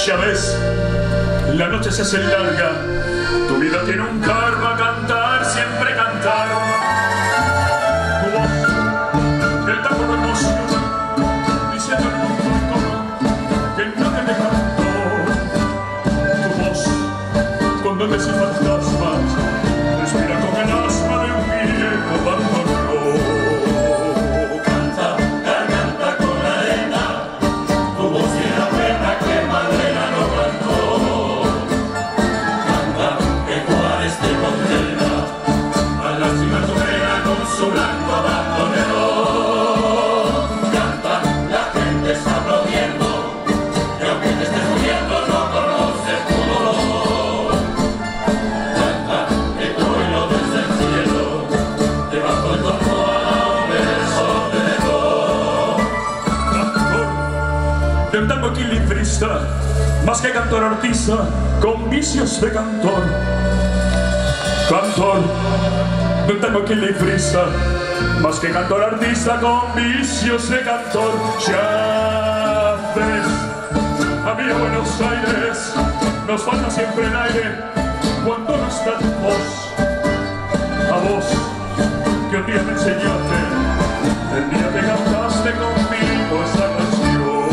Ya ves, la noche se hace larga, tu vida tiene un karma, cantar, siempre cantar. Tu voz, el tango no emociona, diciendo el mundo en coro, que nadie te cantó. Tu voz, con dones y fantasmas, respira con el asma de un viejo abandonado. Su blanco abandonero, canta, la gente está aplaudiendo, y aunque te estés muriendo no conoces tu dolor. Canta, que tu hilo desde el cielo, debajo de tu almohada un beso te dejó. Cantor, de un tango equilibrista, más que cantor artista, con vicios de cantor. Cantor, de un tango equilibrista, más que cantor artista, con vicios de cantor. Ya ves, a mí a Buenos Aires nos falta siempre el aire cuando no está tu voz. A vos, que un día me enseñaste, el día que cantaste conmigo esta canción.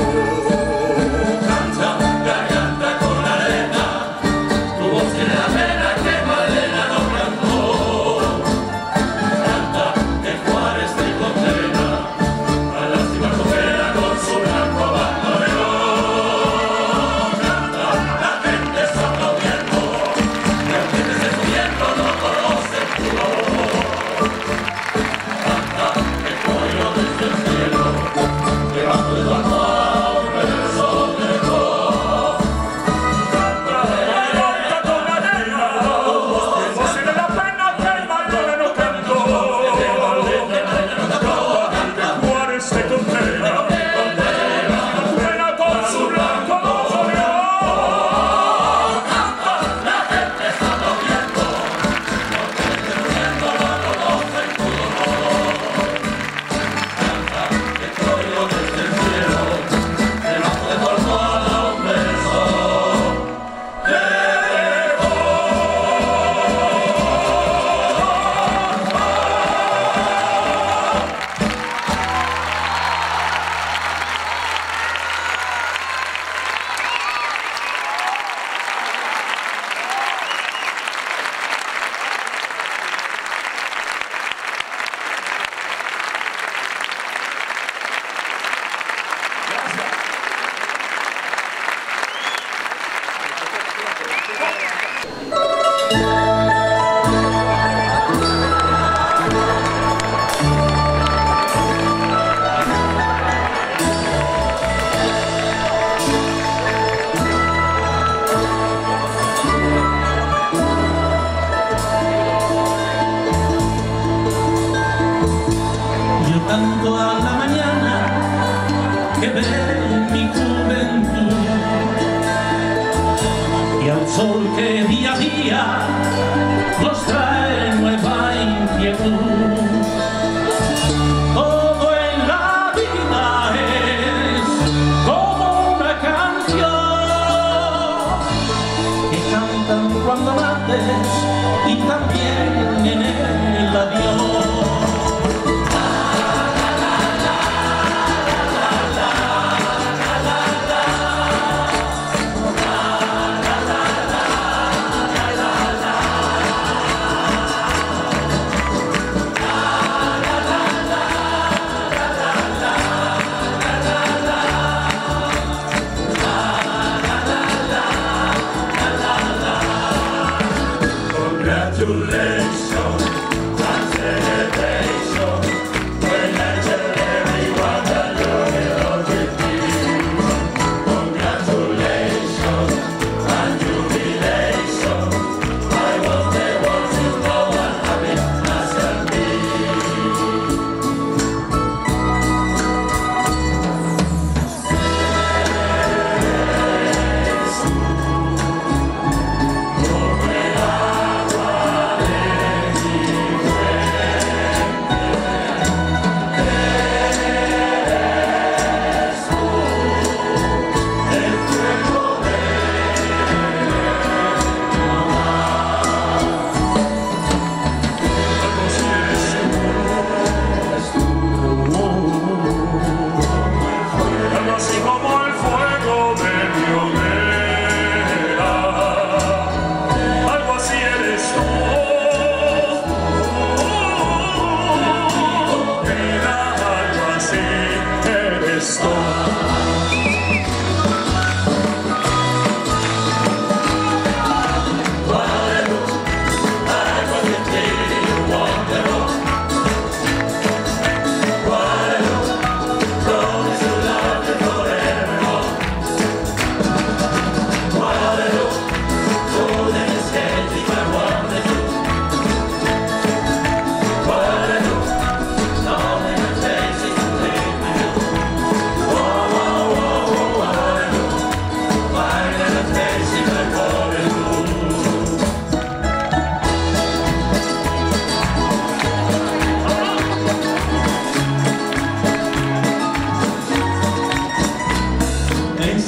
Canta, garganta con arena, tu voz tiene la pena que Malena no cantó. Canta, que Juárez te condena a lastimar tu pena con su blanco abandonero. Canta, la gente está aplaudiendo, y aunque te estés muriendo no conoces tu dolor. Canta, que tu hilo desde el cielo, debajo de tu almohada un beso te dejó. Canta con arena, vos tiene la pena que Malena no cantó. Que Juárez te condena, tu pena con su blanco abandonero. La gente está aplaudiendo, y aunque te estés muriendo no conocen tu dolor. Canta, que tu hilo desde el cielo, debajo de tu almohada un beso te dejó. Yo canto a la mañana que ve mi juventud y al sol que día a día nos trae nueva inquietud. Todo en la vida es como una canción que cantan cuando naces y también en el adiós.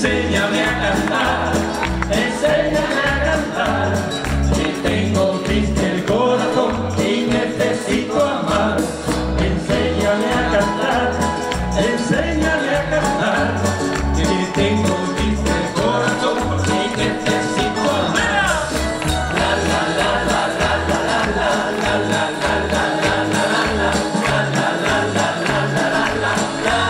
enséñame a cantar, enséñame a cantar, que tengo triste el corazón y necesito amar. Enséñame a cantar, enséñame a cantar, que tengo triste el corazón y necesito amar. La la la la la la la la la la la la la la la la la la la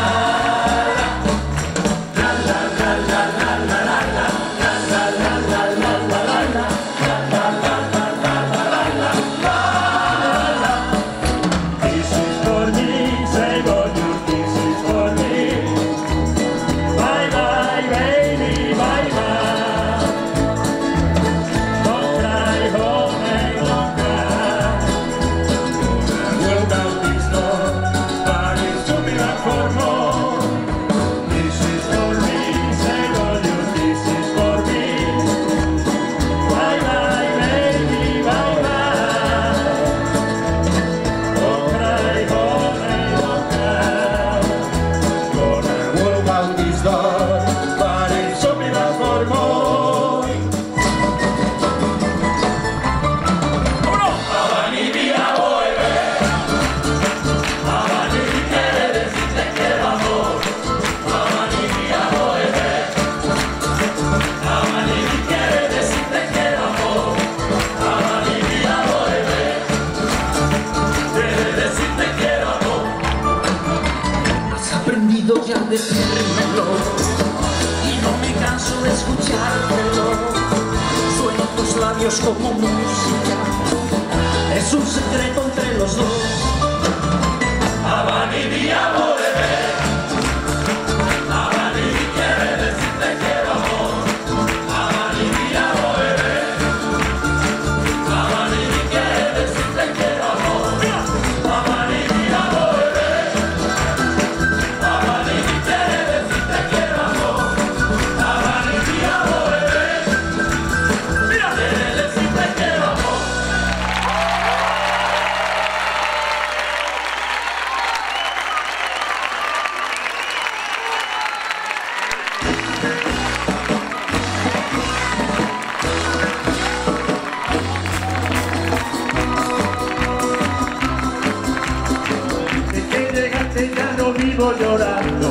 ya decírmelo y no me canso de escuchártelo. Suenan tus labios como música, es un secreto entre los dos. Habani mi amor, Habani quiere decirte quiero amor. Habani mi amor, Habani quiere decirte quiero amor. Habani mi amor. Vivo llorando,